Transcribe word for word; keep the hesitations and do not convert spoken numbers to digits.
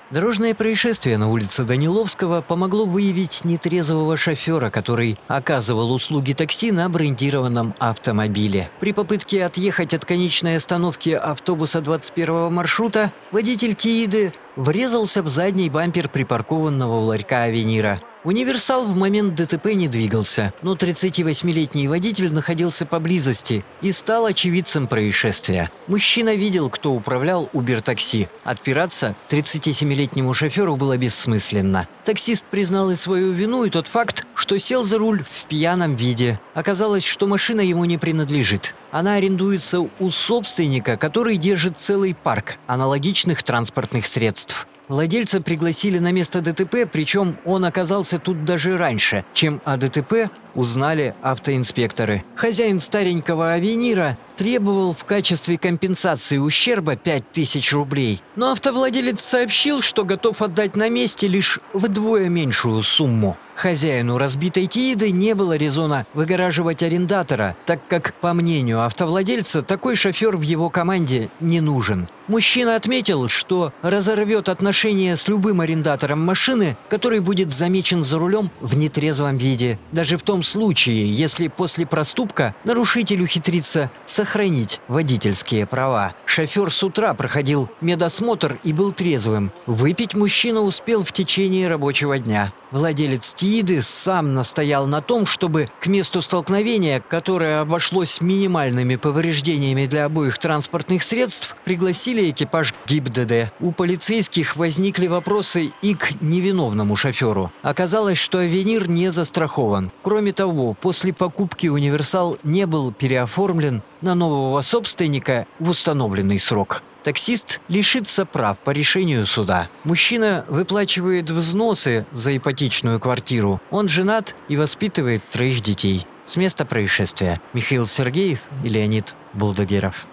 Дорожное происшествие на улице Даниловского помогло выявить нетрезвого шофера, который оказывал услуги такси на брендированном автомобиле. При попытке отъехать от конечной остановки автобуса двадцать первого маршрута водитель Тииды врезался в задний бампер припаркованного у ларька Авенира. Универсал в момент ДТП не двигался, но тридцативосьмилетний водитель находился поблизости и стал очевидцем происшествия. Мужчина видел, кто управлял Убер-такси. Отпираться тридцатисемилетнему шоферу было бессмысленно. Таксист признал и свою вину, и тот факт, что сел за руль в пьяном виде. Оказалось, что машина ему не принадлежит. Она арендуется у собственника, который держит целый парк аналогичных транспортных средств. Владельца пригласили на место ДТП, причем он оказался тут даже раньше, чем о ДТП узнали автоинспекторы. Хозяин старенького Авенира требовал в качестве компенсации ущерба пять тысяч рублей, но автовладелец сообщил, что готов отдать на месте лишь вдвое меньшую сумму. Хозяину разбитой Тииды не было резона выгораживать арендатора, так как, по мнению автовладельца, такой шофер в его команде не нужен. Мужчина отметил, что разорвет отношения с любым арендатором машины, который будет замечен за рулем в нетрезвом виде, даже в том случае, если после проступка нарушитель ухитрится сохранить водительские права. Шофер с утра проходил медосмотр и был трезвым. Выпить мужчина успел в течение рабочего дня. Владелец Тииды сам настоял на том, чтобы к месту столкновения, которое обошлось минимальными повреждениями для обоих транспортных средств, пригласили экипаж ГИБДД. У полицейских возникли вопросы и к невиновному шоферу. Оказалось, что Авенир не застрахован. Кроме того, после покупки универсал не был переоформлен на нового собственника в установленный срок. Таксист лишится прав по решению суда. Мужчина выплачивает взносы за ипотечную квартиру. Он женат и воспитывает троих детей. С места происшествия Михаил Сергеев и Леонид Булдагеров.